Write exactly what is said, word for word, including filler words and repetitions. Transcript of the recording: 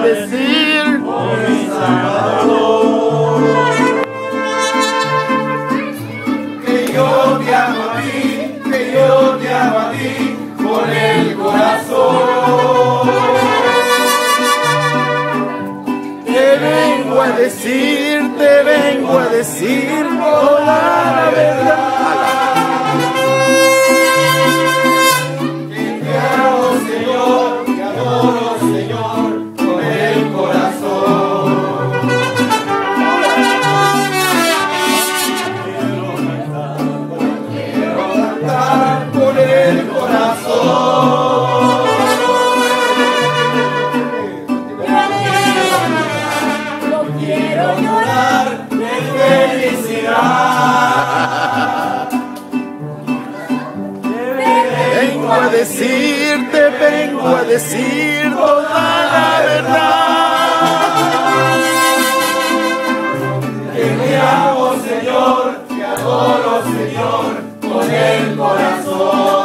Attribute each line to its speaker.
Speaker 1: decir,
Speaker 2: oh mi Salvador, que yo te amo a ti, que yo te amo a ti con el corazón.
Speaker 1: te vengo a decir, te vengo a decir toda la verdad.
Speaker 2: Que te amo, Señor, te adoro, Señor, con el corazón. Quiero cantar con el corazón. No quiero llorar de felicidad.
Speaker 1: Vengo a decir, te vengo a decir toda la verdad.
Speaker 2: Que te amo, Señor, te adoro, Señor, con el corazón.